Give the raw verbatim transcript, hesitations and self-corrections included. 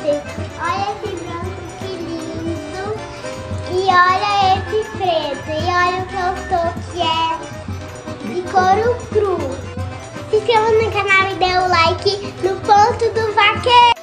gente. Olha esse branco que lindo. E olha esse preto. E olha o que eu tô, que é de couro cru. Se inscreva no canal e dê o like no ponto do vaqueiro.